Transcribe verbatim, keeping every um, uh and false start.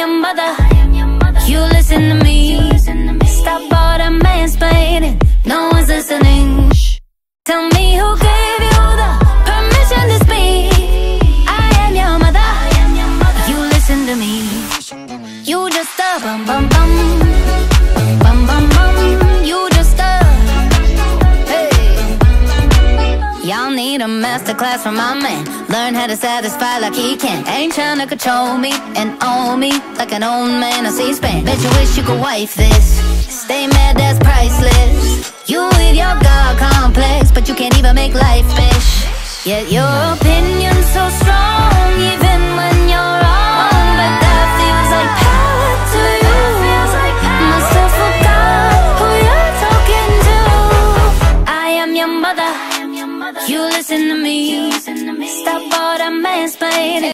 your mother. You listen to me. Stop all the mansplaining. No one's listening. Tell me who gave you the permission to speak. I am your mother. You listen to me. You just a bum bum bum. Bum bum bum. You just a hey. Y'all need a masterclass from my man. Learn how to satisfy like he can. Ain't trying to control me and own me like an old man on C-SPAN. Bet you wish you could wife this. Stay mad, that's priceless. You with your God complex, but you can't even make life fish. Yet your opinion's so strong, even